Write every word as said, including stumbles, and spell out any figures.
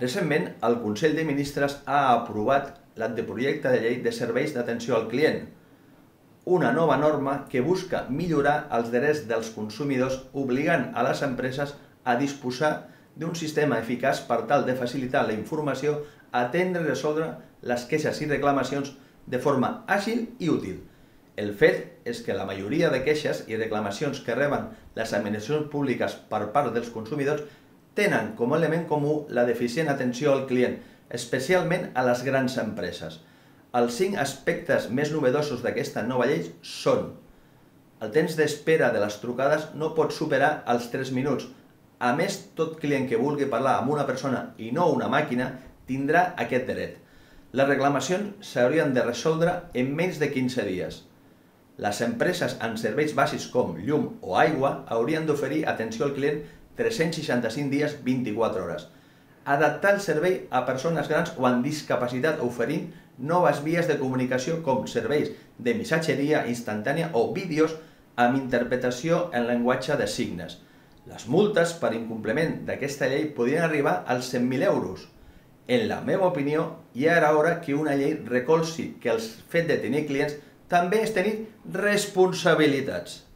Recentment, el Consell de Ministres ha aprovat l'anteprojecte de llei de serveis d'atenció al client, una nova norma que busca millorar els drets dels consumidors obligant a les empreses a disposar d'un sistema eficaç per tal de facilitar la informació, atendre i resoldre les queixes i reclamacions de forma àgil i útil. El fet és que la majoria de queixes i reclamacions que reben les administracions públiques per part dels consumidors tenen com a element comú la deficient atenció al client, especialment a les grans empreses. Els cinc aspectes més novedosos d'aquesta nova llei són: el temps d'espera de les trucades no pot superar els tres minuts. A més, tot client que vulgui parlar amb una persona i no una màquina tindrà aquest dret. Les reclamacions s'haurien de resoldre en menys de quinze dies. Les empreses en serveis bàsics com llum o aigua haurien d'oferir atenció al client tres-cents seixanta-cinc dies, vint-i-quatre hores. Adaptar el servei a persones grans o amb discapacitat oferint noves vies de comunicació com serveis de missatgeria instantània o vídeos amb interpretació en llenguatge de signes. Les multes per incompliment d'aquesta llei podrien arribar als cent mil euros. En la meva opinió, ja era hora que una llei recolzi que el fet de tenir clients també és tenir responsabilitats.